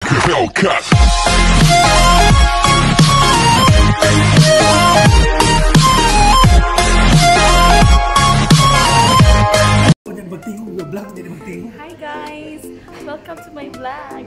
Hellcat. Hi guys! Welcome to my vlog!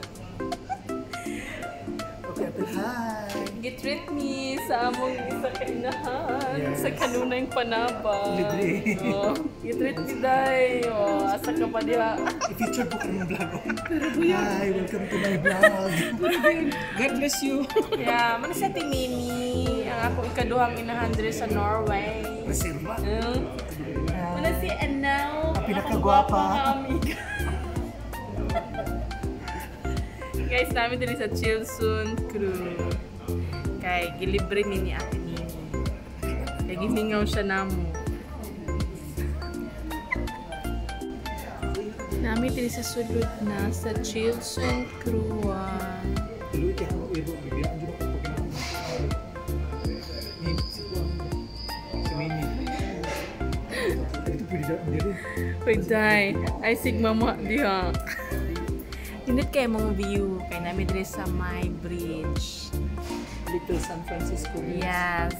Hi! Gitreat me sa among isa kainahan sa kanunay panaba. Oh, gitreat me day. Oh, asa ka pa diha? I-feature po kami ng vlog. Hi! Welcome to my vlog! God bless you! Yeah, man sa Timimi. Ang ako ikaduhang inahan diri sa Norway. Reserva? Mana si Anaw. Pinakagwapa. Guys, namin din sa Tjeldsund Kro. Kay gilibre ni ate Nini. Kay gimingaw siya namo. Namin din sa sulod na sa Tjeldsund Kro. Pwede. Ay sigma mo diha. Tinit kayo mong view. Kaya namin din sa my bridge. Little San Francisco. Yes.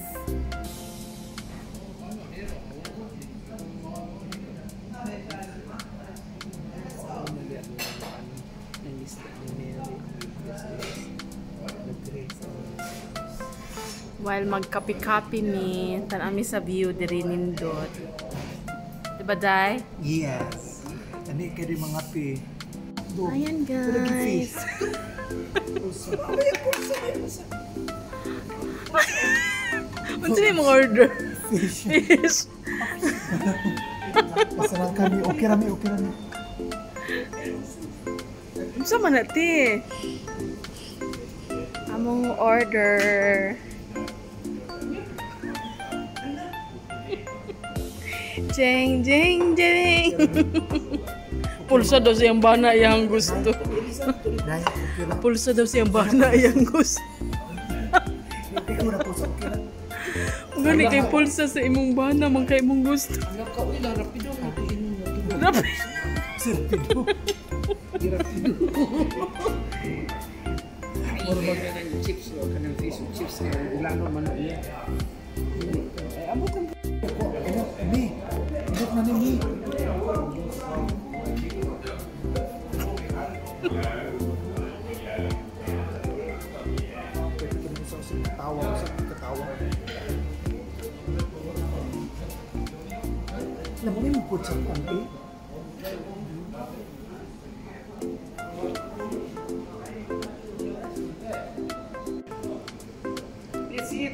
While magkapi-kapi ni tanami sa view diri nindot. Diba, Day? Yes. Ani kayo rin mga pi. Ayan, guys. Ano na yung order? Fish. Pasalang kami. Okay rami. Ano sa manati? Among order. Jeng. Pulsa daw siyang bana yang gusto. Pulsa daw siyang bana yang gusto. Gani kay pulsa sa imong bana man kay imong gusto. Rapido. Moro ba kanang chips o kanang fish chips na ulano man niya. Ay abot ang ni. Abot na ni. Ketawa. Nah, mungkin ikut sampai. That's it.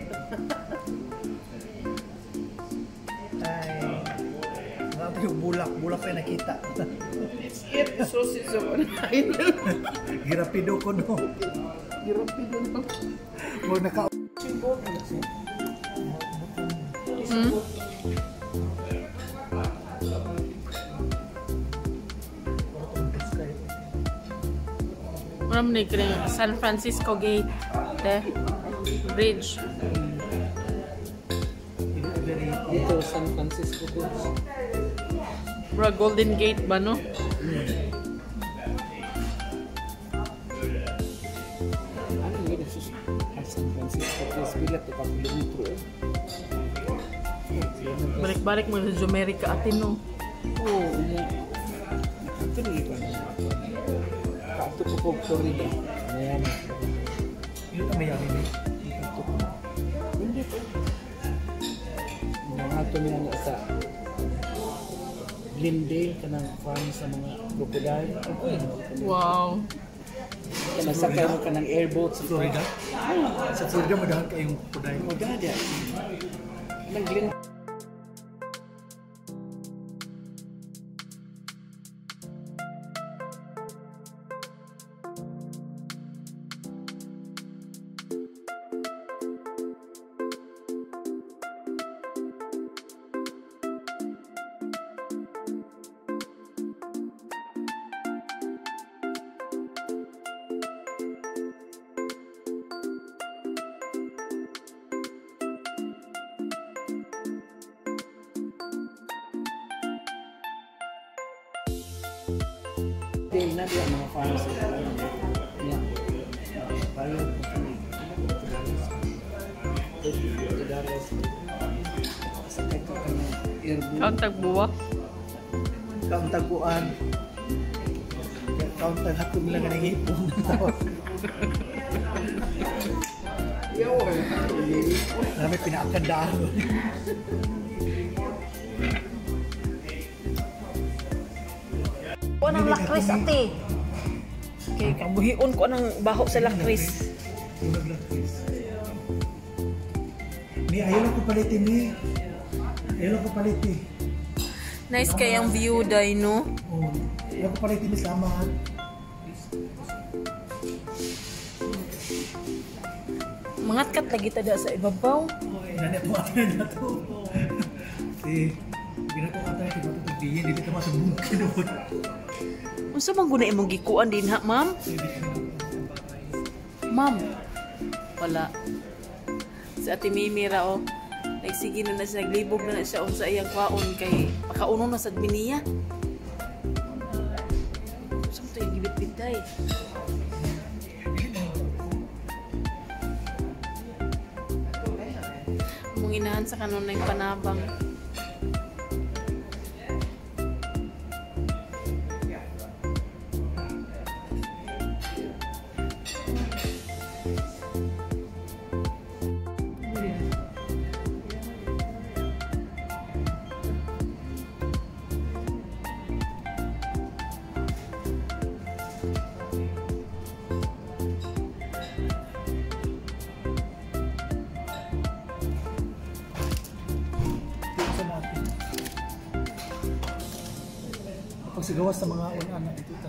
Ay, grabe yung bulak pa nakita. It's it, sausage of online. Girapido ko no. Mo naka Maram ni San Francisco Gate, the bridge. Dito San Francisco Gate. Bro, Golden Gate ba no? San Francisco Gate bilat to kilometro. Balik-balik mo sa America atin no. Oh, iya. Ito rin ba? Ito po Florida. Ayan. Ito may yari na. Ito po. Hindi po. Mga ito nila na sa Glendale ka ng farm sa mga crocodile. Wow. Nasakay mo ka ng airboat sa Florida? Sa Florida madahan kayong crocodile. Maganda. Ng Glendale. Na dia mga farms niya airboat. Count tagbuwa. Count taguan. Count taghatong lang ng hipon. Marami pinakagandaan. Ko nang lakris ate. Okay, kabuhion ko nang baho sa lakris. Ni ayaw lang ko palitin ni. Ayaw lang ko palitin. Nice kayang view day no. Oh, ayaw ko palitin ni Salamat. Mangatkat lagi tada sa ibabaw. Nanay po atin na to. Si, ginagawa ka tayo kung matutugbihin, hindi ka masabungkin doon. Unsa man guna imong gikuan din ha, ma'am? Ma'am. Wala. Si Ate Mimi ra o. Nagsige na siya, naglibog na siya sa iyang kwaon kay pakauno na sa Adminiya. Saan ito yung gibit-bitay? Inahan sa kanon ng panabang. Pagsigawas sa mga ulan dito ta.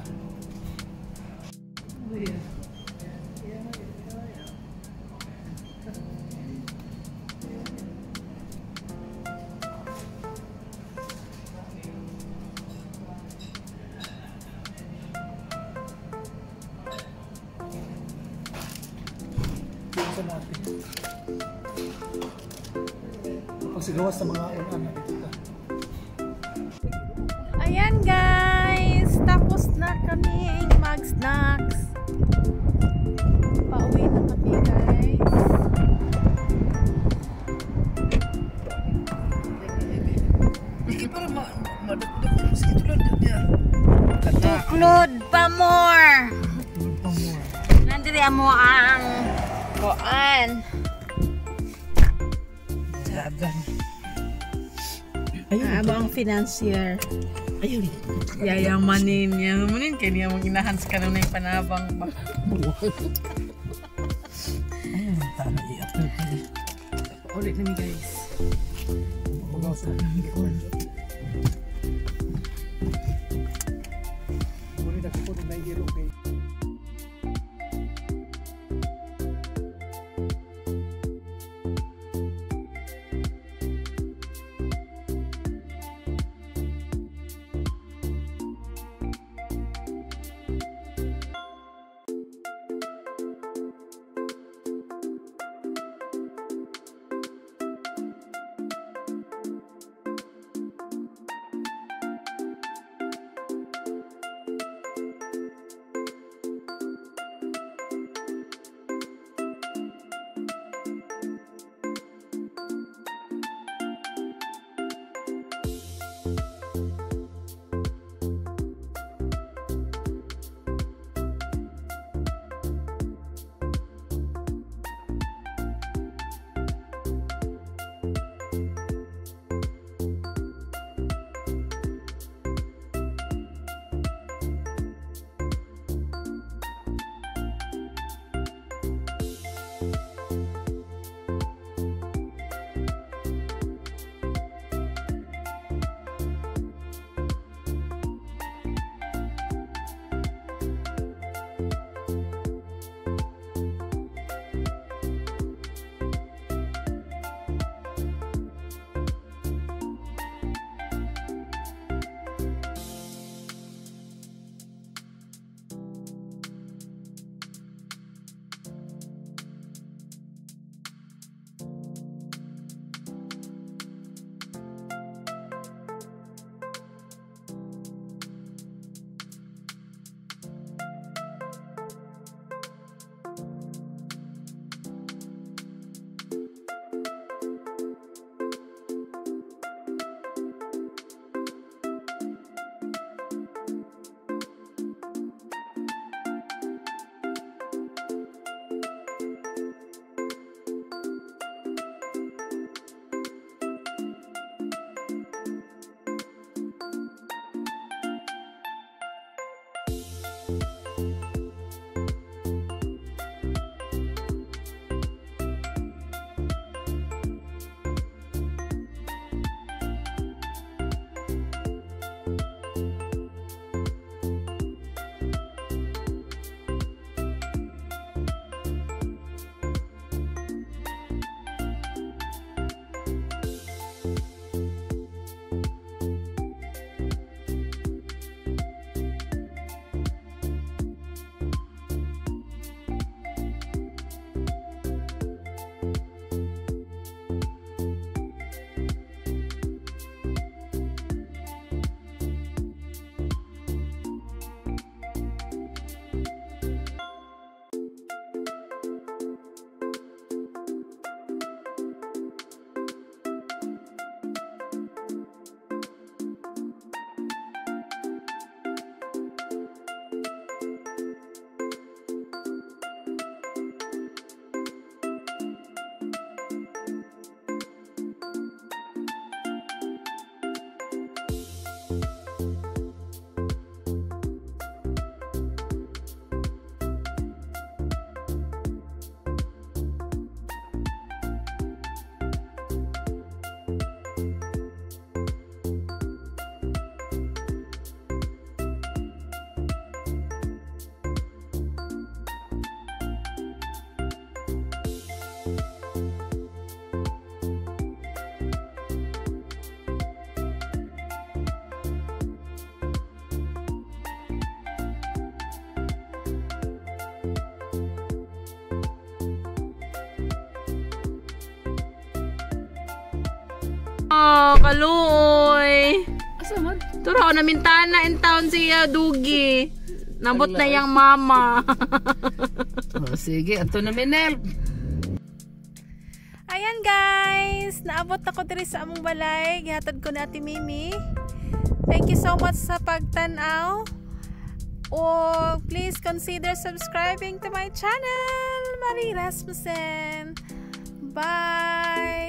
Pagsigawas sa mga ulan dito ta. Ayan guys, tapos na kami mag-snacks. Pauwi na kami guys. Hindi para madagdag sa tulad niya. Tuklod pa more. Nandiri mo ang koan. Dagan. Amo ang financier. Ayun. Yayamanin kaya niya mong inahan sa kanunay panabang ba. Ayun, tama i-upload niya. Ulit na mi guys. Pagbawasan ng hipon. Muli na ko na i-giro kay Oh, kaluoy. Asa man? Turo na mintana in town siya dugi. Nabot na yang mama. Oh, sige, ato na Minel. Ayan guys, naabot ako diri sa among balay. Gihatod ko na Ate Mimi. Thank you so much sa pagtanaw. Please consider subscribing to my channel, Marie Rasmussen. Bye!